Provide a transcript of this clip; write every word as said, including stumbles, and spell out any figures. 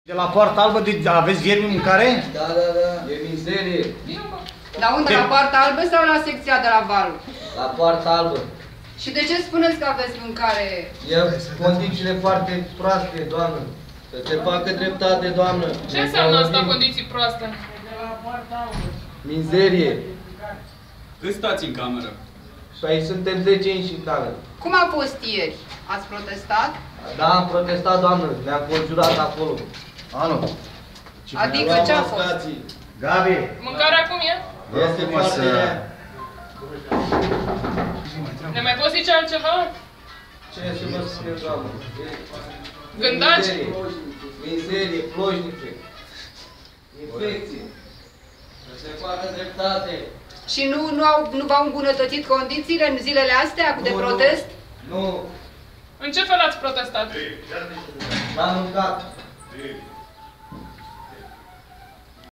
De la Poarta Albă de, aveți viermi în mâncare? Da, da, da. E mizerie. Dar unde? La Poarta Albă sau la secția de la Val? La Poarta Albă. Și de ce spuneți că aveți mâncare? E condițiile foarte proaste, doamnă. Să se facă dreptate, doamnă. Ce înseamnă asta, condiții proaste? Mizerie. Cât stați în cameră? Și aici suntem zece inși în cameră. Cum a fost ieri? Ați protestat? Da, am protestat, doamnă. Ne-am conjurat acolo. Anu. Adică ce a fost? Gabi. Mâncarea cum e? Este foarte rea. Ne mai poți zice altceva? Ce să vă spune, doamnă? Gândaci? Mizerie, plojnice. Infecții. Să se facă dreptate. Și nu, nu, au, nu v-au îmbunătățit condițiile în zilele astea de Nu, protest? Nu. În ce fel ați protestat? N-am mâncat.